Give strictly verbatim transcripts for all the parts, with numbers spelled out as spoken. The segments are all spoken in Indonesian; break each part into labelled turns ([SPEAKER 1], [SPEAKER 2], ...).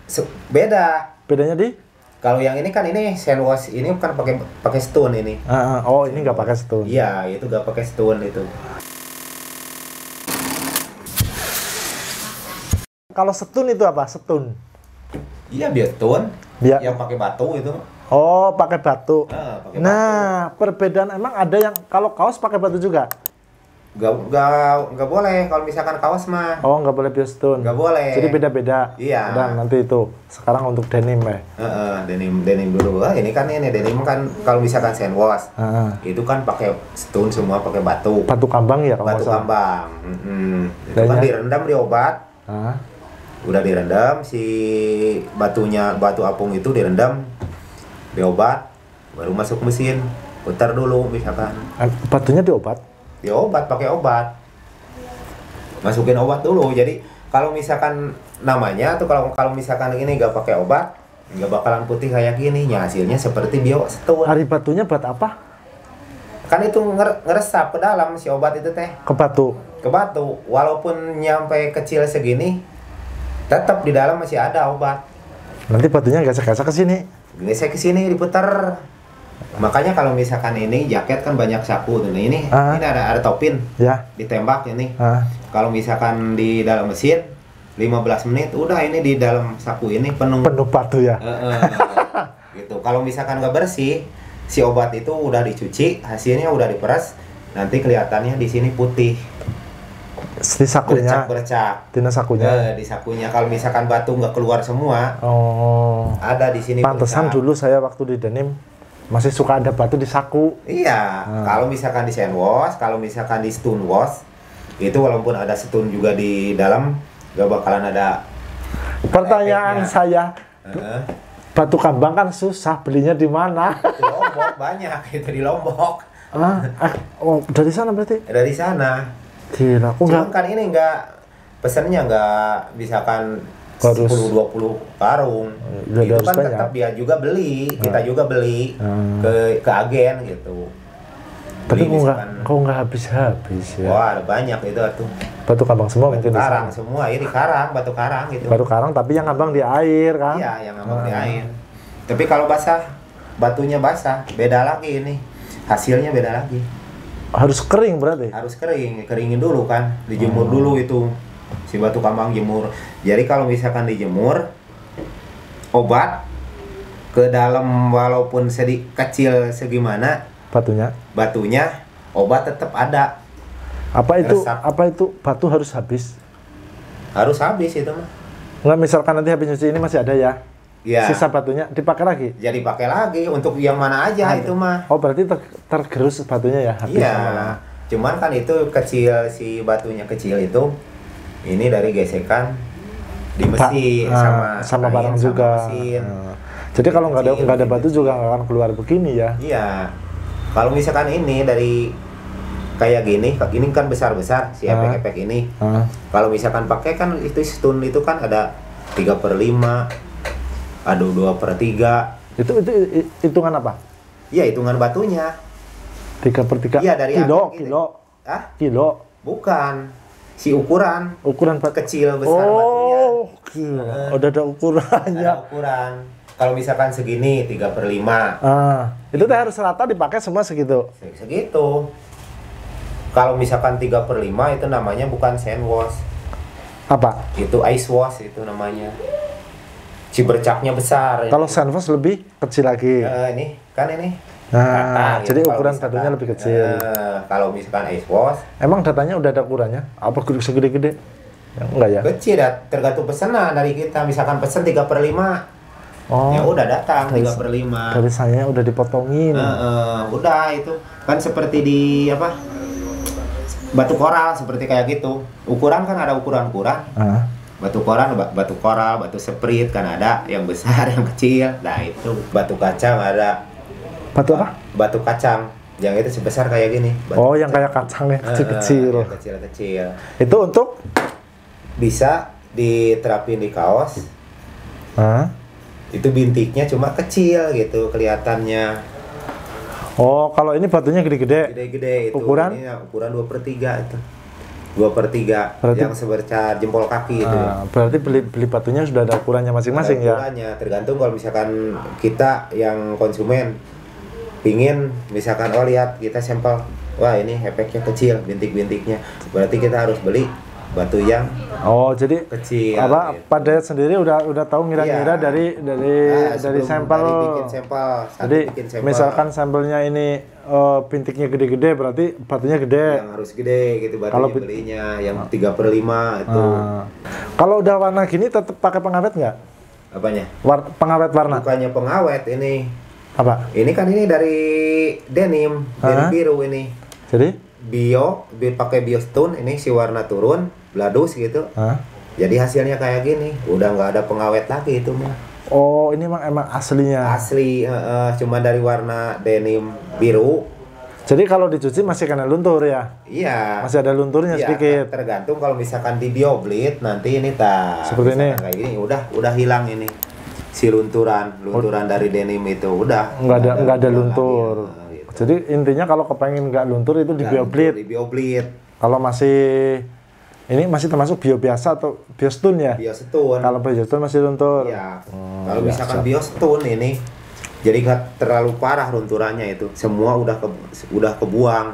[SPEAKER 1] Se- beda.
[SPEAKER 2] Bedanya di?
[SPEAKER 1] Kalau yang ini kan ini sandwash ini kan pakai pakai stone ini.
[SPEAKER 2] Uh, oh ini nggak pakai stone.
[SPEAKER 1] Iya, itu nggak pakai stone itu.
[SPEAKER 2] Kalau stone itu apa? Stone.
[SPEAKER 1] Iya, biar stone.
[SPEAKER 2] Biar.
[SPEAKER 1] Yang pakai batu itu.
[SPEAKER 2] Oh, pakai batu.
[SPEAKER 1] Ah, pakai
[SPEAKER 2] nah, batu. Perbedaan emang ada yang kalau kaos pakai batu juga?
[SPEAKER 1] Gak, gak, gak boleh kalau misalkan kaos mah.
[SPEAKER 2] Oh, nggak boleh pure stone.
[SPEAKER 1] Gak boleh.
[SPEAKER 2] Jadi beda-beda.
[SPEAKER 1] Iya.
[SPEAKER 2] Udah, nanti itu. Sekarang untuk denim ya.
[SPEAKER 1] Heeh, denim denim dulu. Ah, ini kan ini denim kan kalau misalkan sandwash.
[SPEAKER 2] Uh,
[SPEAKER 1] Itu kan pakai stone semua, pakai batu.
[SPEAKER 2] batu kambang ya kalau
[SPEAKER 1] Batu
[SPEAKER 2] nggak salah.
[SPEAKER 1] kambang. Mm-mm. Itu
[SPEAKER 2] Dan
[SPEAKER 1] kan
[SPEAKER 2] ya?
[SPEAKER 1] direndam di obat.
[SPEAKER 2] Uh,
[SPEAKER 1] Udah direndam si batunya, batu apung itu direndam di obat, baru masuk mesin, putar dulu misalkan.
[SPEAKER 2] batunya diobat.
[SPEAKER 1] Di obat, pakai obat. Masukin obat dulu. Jadi kalau misalkan namanya tuh kalau kalau misalkan ini nggak pakai obat, nggak bakalan putih kayak gini. Ya, hasilnya seperti bio stone.
[SPEAKER 2] Hari batunya buat apa?
[SPEAKER 1] Kan itu nger- ngeresap ke dalam si obat itu teh.
[SPEAKER 2] Ke batu.
[SPEAKER 1] Ke batu. Walaupun nyampe kecil segini, tetap di dalam masih ada obat.
[SPEAKER 2] Nanti batunya gesek-gesek ke sini.
[SPEAKER 1] Ini saya ke sini diputar. Makanya kalau misalkan ini jaket kan banyak saku tuh. Nah, ini
[SPEAKER 2] Ah.
[SPEAKER 1] ini ada ada topin.
[SPEAKER 2] Ya.
[SPEAKER 1] Ditembak ini.
[SPEAKER 2] Ah.
[SPEAKER 1] Kalau misalkan di dalam mesin lima belas menit udah ini di dalam saku ini penuh.
[SPEAKER 2] Penuh batu ya.
[SPEAKER 1] Eh, eh, gitu. Kalau misalkan nggak bersih, si obat itu udah dicuci, hasilnya udah diperas, nanti kelihatannya di sini putih.
[SPEAKER 2] Di sakunya.
[SPEAKER 1] Bercak-bercak.
[SPEAKER 2] Di sakunya.
[SPEAKER 1] Eh, di sakunya. Kalau misalkan batu nggak keluar semua,
[SPEAKER 2] Oh.
[SPEAKER 1] ada di sini.
[SPEAKER 2] Pantesan
[SPEAKER 1] bercak.
[SPEAKER 2] dulu saya waktu di denim masih suka ada batu di saku.
[SPEAKER 1] Iya,
[SPEAKER 2] Hmm.
[SPEAKER 1] kalau misalkan di sandwash, kalau misalkan di stone wash, itu walaupun ada stone juga di dalam, gak bakalan ada.
[SPEAKER 2] Pertanyaan
[SPEAKER 1] efeknya.
[SPEAKER 2] saya,
[SPEAKER 1] Heeh.
[SPEAKER 2] batu kambang kan susah belinya di mana?
[SPEAKER 1] Di Lombok banyak, itu di Lombok.
[SPEAKER 2] ah, eh, oh, dari sana berarti?
[SPEAKER 1] Dari sana.
[SPEAKER 2] Gila, aku
[SPEAKER 1] Cuman
[SPEAKER 2] nggak.
[SPEAKER 1] kan ini enggak, pesannya enggak misalkan
[SPEAKER 2] Harus-
[SPEAKER 1] sepuluh dua puluh karung.
[SPEAKER 2] Ya,
[SPEAKER 1] Itu
[SPEAKER 2] harus
[SPEAKER 1] kan
[SPEAKER 2] banyak.
[SPEAKER 1] tetap dia juga beli, kita juga beli
[SPEAKER 2] Hmm.
[SPEAKER 1] ke ke agen gitu.
[SPEAKER 2] Tapi
[SPEAKER 1] Beli
[SPEAKER 2] kok nggak,
[SPEAKER 1] misalkan-
[SPEAKER 2] kok nggak habis-habis ya?
[SPEAKER 1] Wah, ada banyak itu tuh.
[SPEAKER 2] Batu kambang semua
[SPEAKER 1] Batu
[SPEAKER 2] mungkin di
[SPEAKER 1] karang
[SPEAKER 2] sana.
[SPEAKER 1] semua, ini karang, batu karang gitu.
[SPEAKER 2] Batu karang tapi yang ngambang di air kan?
[SPEAKER 1] Iya, yang ngambang di
[SPEAKER 2] Ah.
[SPEAKER 1] air. Tapi kalau basah, batunya basah, beda lagi ini. Hasilnya beda lagi.
[SPEAKER 2] Harus kering berarti.
[SPEAKER 1] Harus kering, keringin dulu kan, dijemur
[SPEAKER 2] Hmm.
[SPEAKER 1] dulu itu. Si batu kambang jemur. Jadi kalau misalkan dijemur, obat ke dalam walaupun sedikit kecil segimana
[SPEAKER 2] Batunya.
[SPEAKER 1] batunya, obat tetap ada.
[SPEAKER 2] Apa itu?
[SPEAKER 1] Resap.
[SPEAKER 2] Apa itu batu harus habis?
[SPEAKER 1] Harus habis itu mah.
[SPEAKER 2] Nggak, misalkan nanti habis nyuci ini masih ada ya?
[SPEAKER 1] Ya.
[SPEAKER 2] Sisa batunya dipakai lagi?
[SPEAKER 1] Jadi pakai lagi untuk yang mana aja
[SPEAKER 2] Ada.
[SPEAKER 1] itu mah.
[SPEAKER 2] Oh berarti ter tergerus batunya ya? Habis
[SPEAKER 1] Iya,
[SPEAKER 2] lama-lama.
[SPEAKER 1] cuman kan itu kecil, si batunya kecil itu, ini dari gesekan di
[SPEAKER 2] Ba-
[SPEAKER 1] mesin
[SPEAKER 2] ah,
[SPEAKER 1] sama
[SPEAKER 2] sama
[SPEAKER 1] angin,
[SPEAKER 2] barang
[SPEAKER 1] sama
[SPEAKER 2] juga.
[SPEAKER 1] mesin.
[SPEAKER 2] Ah. Jadi kalau nggak ada
[SPEAKER 1] Kecil,
[SPEAKER 2] nggak ada
[SPEAKER 1] gitu.
[SPEAKER 2] batu juga nggak akan keluar begini ya?
[SPEAKER 1] Iya, kalau misalkan ini dari kayak gini, ini kan besar-besar si
[SPEAKER 2] Ah.
[SPEAKER 1] efek-efek ini.
[SPEAKER 2] Ah.
[SPEAKER 1] Kalau misalkan pakai kan itu stun itu kan ada tiga per lima, ada dua per tiga.
[SPEAKER 2] Itu itu i- hitungan apa?
[SPEAKER 1] Iya, hitungan batunya.
[SPEAKER 2] Tiga per tiga.
[SPEAKER 1] Iya, dari
[SPEAKER 2] kilo,
[SPEAKER 1] angin gitu.
[SPEAKER 2] kilo,
[SPEAKER 1] Ah,
[SPEAKER 2] kilo.
[SPEAKER 1] bukan. Si ukuran
[SPEAKER 2] Ukuran batu.
[SPEAKER 1] kecil besar batunya.
[SPEAKER 2] Oh, gila. Udah ada ukurannya.
[SPEAKER 1] Ada ukuran. Kalau misalkan segini tiga per lima,
[SPEAKER 2] Ah, itu teh harus rata dipakai semua segitu.
[SPEAKER 1] segitu. Kalau misalkan tiga per lima itu namanya bukan sand wash,
[SPEAKER 2] Apa?
[SPEAKER 1] itu ice wash itu namanya. Si bercaknya besar.
[SPEAKER 2] Kalau sandwich lebih kecil lagi.
[SPEAKER 1] Eh, ini kan ini.
[SPEAKER 2] Nah,
[SPEAKER 1] Rata,
[SPEAKER 2] jadi
[SPEAKER 1] gitu. Kalau
[SPEAKER 2] ukuran
[SPEAKER 1] misalkan-
[SPEAKER 2] batunya lebih kecil.
[SPEAKER 1] Eh, kalau misalkan ice wash
[SPEAKER 2] Emang datanya udah ada ukurannya? Apa gede segede-gede? Ya, enggak ya?
[SPEAKER 1] kecil, dah, tergantung pesanan dari kita. Misalkan pesen tiga per lima,
[SPEAKER 2] Oh,
[SPEAKER 1] ya udah datang
[SPEAKER 2] dari-
[SPEAKER 1] tiga per lima.
[SPEAKER 2] dari saya udah dipotongin.
[SPEAKER 1] Eh, eh, udah itu kan seperti di apa batu koral seperti kayak gitu, ukuran kan ada ukuran-ukuran
[SPEAKER 2] Ah,
[SPEAKER 1] batu koral, ba- batu koral, batu sprit kan ada yang besar yang kecil. Nah itu batu kacang ada,
[SPEAKER 2] batu apa?
[SPEAKER 1] batu kacang yang itu sebesar kayak gini. Batu
[SPEAKER 2] Oh, yang
[SPEAKER 1] kacang.
[SPEAKER 2] kayak kacang ya,
[SPEAKER 1] Eh, eh,
[SPEAKER 2] kecil-kecil.
[SPEAKER 1] yang kecil-kecil
[SPEAKER 2] Itu untuk?
[SPEAKER 1] bisa diterapin di kaos.
[SPEAKER 2] Ah.
[SPEAKER 1] Itu bintiknya cuma kecil gitu kelihatannya,
[SPEAKER 2] Oh, kalau ini batunya gede-gede.
[SPEAKER 1] gede-gede itu.
[SPEAKER 2] Ukuran?
[SPEAKER 1] Ini ukuran dua per tiga itu. dua per tiga
[SPEAKER 2] Berarti-
[SPEAKER 1] yang sebesar jempol kaki itu.
[SPEAKER 2] Ah, berarti beli beli batunya sudah ada ukurannya masing-masing
[SPEAKER 1] Ada
[SPEAKER 2] ya.
[SPEAKER 1] ukurannya, tergantung kalau misalkan kita yang konsumen pingin misalkan oh lihat kita sampel, wah ini efeknya kecil bintik-bintiknya, berarti kita harus beli batu yang
[SPEAKER 2] Oh, jadi
[SPEAKER 1] kecil.
[SPEAKER 2] apa
[SPEAKER 1] gitu.
[SPEAKER 2] Pak Dayat sendiri udah udah tahu ngira-ngira
[SPEAKER 1] Iya.
[SPEAKER 2] dari dari
[SPEAKER 1] Nah,
[SPEAKER 2] dari
[SPEAKER 1] sebelum
[SPEAKER 2] sampel.
[SPEAKER 1] dari bikin sampel, satu
[SPEAKER 2] Jadi
[SPEAKER 1] bikin sampel
[SPEAKER 2] misalkan sampelnya ini eh, bintiknya gede-gede, berarti batunya gede.
[SPEAKER 1] yang harus gede gitu batunya
[SPEAKER 2] Kalau bi-
[SPEAKER 1] belinya yang tiga per lima itu.
[SPEAKER 2] Ah. Kalau udah warna gini tetap pakai pengawet nggak?
[SPEAKER 1] Apanya?
[SPEAKER 2] War- pengawet warna
[SPEAKER 1] Bukannya pengawet ini.
[SPEAKER 2] apa?
[SPEAKER 1] Ini kan ini dari denim, denim
[SPEAKER 2] Hah?
[SPEAKER 1] biru ini.
[SPEAKER 2] Jadi?
[SPEAKER 1] Bio, bi- pakai biostone ini si warna turun, bladus gitu.
[SPEAKER 2] Hah?
[SPEAKER 1] Jadi hasilnya kayak gini, udah nggak ada pengawet lagi itu mah.
[SPEAKER 2] Oh, ini emang emang aslinya.
[SPEAKER 1] Asli, eh, eh, cuma dari warna denim biru.
[SPEAKER 2] Jadi kalau dicuci masih kena luntur ya?
[SPEAKER 1] Iya.
[SPEAKER 2] Masih ada lunturnya
[SPEAKER 1] Iya,
[SPEAKER 2] sedikit.
[SPEAKER 1] tergantung kalau misalkan di biobleed nanti ini tak
[SPEAKER 2] Seperti ini?
[SPEAKER 1] kayak gini udah udah hilang ini si lunturan lunturan dari denim itu udah
[SPEAKER 2] Nggak ada nggak ada
[SPEAKER 1] luntur
[SPEAKER 2] luntur.
[SPEAKER 1] lagi, gitu.
[SPEAKER 2] Jadi intinya kalau kepengen nggak luntur itu di
[SPEAKER 1] Nggak
[SPEAKER 2] biobleed.
[SPEAKER 1] luntur, di biobleed
[SPEAKER 2] Kalau masih ini masih termasuk bio biasa atau biostone ya?
[SPEAKER 1] biostone.
[SPEAKER 2] Kalau biostone masih luntur.
[SPEAKER 1] Iya.
[SPEAKER 2] Oh,
[SPEAKER 1] Kalau
[SPEAKER 2] ya,
[SPEAKER 1] misalkan
[SPEAKER 2] siap.
[SPEAKER 1] biostone ini jadi nggak terlalu parah lunturannya itu. Semua udah ke, udah kebuang.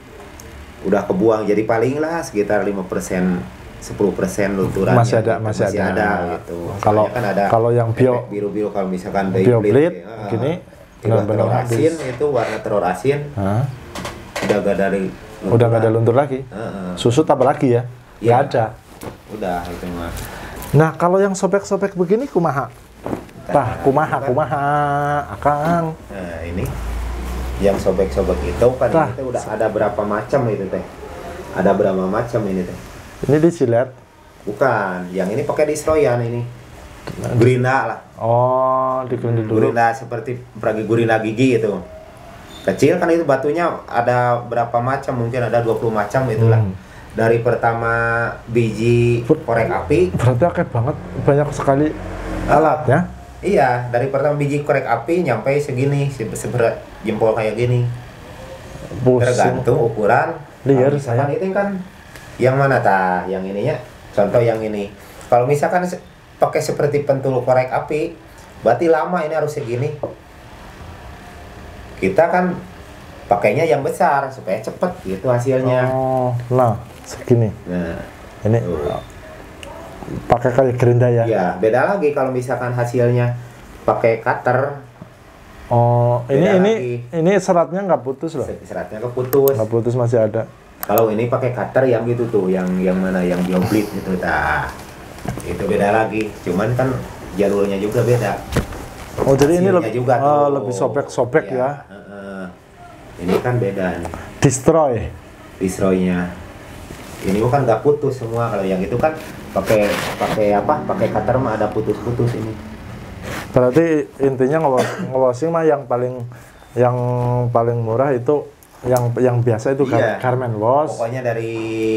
[SPEAKER 1] Udah kebuang. Jadi paling lah sekitar lima persen sepuluh persen lunturannya.
[SPEAKER 2] Masih ada,
[SPEAKER 1] gitu.
[SPEAKER 2] masih ada.
[SPEAKER 1] gitu.
[SPEAKER 2] Kalau-
[SPEAKER 1] Soalnya kan ada
[SPEAKER 2] kalau yang bio-
[SPEAKER 1] efek biru-biru kalau misalkan
[SPEAKER 2] Biobleed,
[SPEAKER 1] ya,
[SPEAKER 2] gini,
[SPEAKER 1] udah
[SPEAKER 2] benar-benar
[SPEAKER 1] telur asin
[SPEAKER 2] habis.
[SPEAKER 1] itu warna telur asin
[SPEAKER 2] Hah?
[SPEAKER 1] udah gak dari
[SPEAKER 2] Udah nggak ada luntur lagi.
[SPEAKER 1] Heeh.
[SPEAKER 2] Susut apa lagi ya? Nggak
[SPEAKER 1] Iya.
[SPEAKER 2] ada.
[SPEAKER 1] Udah itu mah.
[SPEAKER 2] Nah, kalau yang sobek-sobek begini kumaha? Tah, kumaha, kumaha, Akang.
[SPEAKER 1] Nah ini yang sobek-sobek itu kan
[SPEAKER 2] Tah.
[SPEAKER 1] ini teh udah ada berapa macam itu teh? Ada berapa macam ini teh?
[SPEAKER 2] Ini disilet.
[SPEAKER 1] Bukan, yang ini pakai distroyan ini. Gurina lah.
[SPEAKER 2] Oh, digelendit dulu.
[SPEAKER 1] Gurina seperti peragi gurina gigi itu. Kecil kan itu batunya ada berapa macam? Mungkin ada dua puluh macam itulah.
[SPEAKER 2] Hmm.
[SPEAKER 1] Dari pertama biji korek api.
[SPEAKER 2] Berarti akeh banget, banyak sekali alatnya.
[SPEAKER 1] Iya, dari pertama biji korek api nyampe segini, se- seberat jempol kayak gini.
[SPEAKER 2] Pusing.
[SPEAKER 1] Tergantung ukuran.
[SPEAKER 2] Liar,
[SPEAKER 1] Kalau misalkan
[SPEAKER 2] saya.
[SPEAKER 1] itu kan yang mana tah? Yang ininya. Contoh yang ini. Kalau misalkan se- pakai seperti pentul korek api, berarti lama ini harus segini. Kita kan pakainya yang besar supaya cepet gitu hasilnya.
[SPEAKER 2] Oh, nah, segini.
[SPEAKER 1] Nah,
[SPEAKER 2] Ini
[SPEAKER 1] tuh.
[SPEAKER 2] pakai kayak gerinda ya.
[SPEAKER 1] Ya, beda lagi kalau misalkan hasilnya pakai cutter,
[SPEAKER 2] Oh, ini
[SPEAKER 1] Beda
[SPEAKER 2] ini
[SPEAKER 1] lagi.
[SPEAKER 2] ini seratnya nggak putus loh.
[SPEAKER 1] seratnya keputus.
[SPEAKER 2] Nggak putus, masih ada.
[SPEAKER 1] Kalau ini pakai cutter yang gitu tuh, yang yang mana yang biobleed gitu, nah itu beda lagi. Cuman kan jalurnya juga beda.
[SPEAKER 2] Oh, jadi ini
[SPEAKER 1] Hasilnya
[SPEAKER 2] lebih
[SPEAKER 1] juga
[SPEAKER 2] oh,
[SPEAKER 1] tuh.
[SPEAKER 2] lebih sobek-sobek
[SPEAKER 1] Iya,
[SPEAKER 2] ya.
[SPEAKER 1] heeh. Ini kan beda nih,
[SPEAKER 2] Destroy.
[SPEAKER 1] destroy-nya. Ini bukan nggak putus semua. Kalau yang itu kan pakai pakai apa? Pakai cutter mah ada putus-putus ini.
[SPEAKER 2] Berarti intinya ngewas- ngewashing mah yang paling yang paling murah itu yang yang biasa itu gar-
[SPEAKER 1] Iya.
[SPEAKER 2] garment wash.
[SPEAKER 1] Pokoknya dari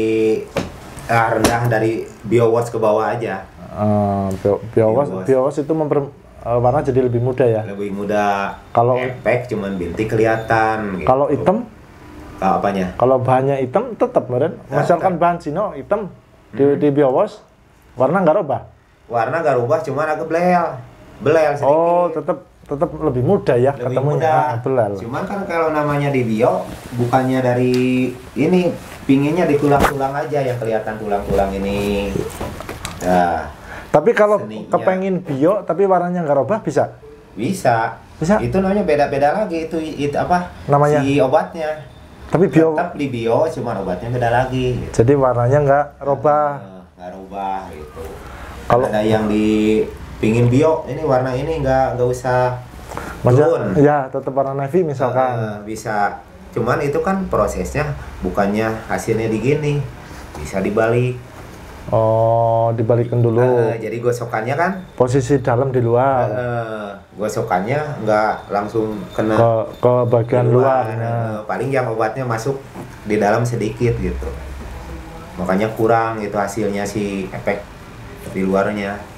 [SPEAKER 1] ah, rendah dari bio wash ke bawah aja.
[SPEAKER 2] Eh, bio, bio wash,
[SPEAKER 1] Bio wash.
[SPEAKER 2] bio wash itu memper eh, warna jadi lebih mudah ya.
[SPEAKER 1] Lebih mudah.
[SPEAKER 2] Kalau-
[SPEAKER 1] efek cuman bintik kelihatan. Gitu.
[SPEAKER 2] Kalau hitam,
[SPEAKER 1] Kalau apanya?
[SPEAKER 2] kalau bahannya hitam tetap meren.
[SPEAKER 1] Tetap.
[SPEAKER 2] Misalkan bahan Cino hitam di,
[SPEAKER 1] Hmm.
[SPEAKER 2] di bio wash, warna nggak rubah.
[SPEAKER 1] Warna gak rubah, cuman agak belel. Belel sedikit.
[SPEAKER 2] Oh, tetap tetap lebih mudah ya
[SPEAKER 1] Lebih
[SPEAKER 2] ketemunya.
[SPEAKER 1] mudah.
[SPEAKER 2] Ah, belal.
[SPEAKER 1] Cuman kan kalau namanya di bio, bukannya dari ini, pinginnya di tulang-tulang aja yang kelihatan tulang-tulang ini. Nah,
[SPEAKER 2] Tapi kalau
[SPEAKER 1] seninya.
[SPEAKER 2] kepengin bio tapi warnanya nggak rubah bisa.
[SPEAKER 1] bisa.
[SPEAKER 2] Bisa.
[SPEAKER 1] Itu namanya beda-beda lagi itu, itu apa?
[SPEAKER 2] Namanya?
[SPEAKER 1] Si obatnya.
[SPEAKER 2] Tapi bio
[SPEAKER 1] Tetap di bio, cuman obatnya beda lagi. Gitu.
[SPEAKER 2] jadi warnanya nggak rubah.
[SPEAKER 1] Nah, nggak rubah gitu.
[SPEAKER 2] Kalau-
[SPEAKER 1] Ada yang di pingin bio, ini warna ini nggak nggak usah turun.
[SPEAKER 2] Maksudnya, ya tetap warna navy misalkan.
[SPEAKER 1] Eh, bisa. Cuman itu kan prosesnya bukannya hasilnya di gini, bisa dibalik.
[SPEAKER 2] Oh, dibalikin dulu.
[SPEAKER 1] Eh, jadi gosokannya kan,
[SPEAKER 2] Posisi dalam di luar.
[SPEAKER 1] eh, gosokannya nggak langsung kena
[SPEAKER 2] Ke ke
[SPEAKER 1] di
[SPEAKER 2] bagian
[SPEAKER 1] luar.
[SPEAKER 2] luarnya.
[SPEAKER 1] Eh, paling yang obatnya masuk di dalam sedikit gitu. Makanya kurang itu hasilnya si efek di luarnya.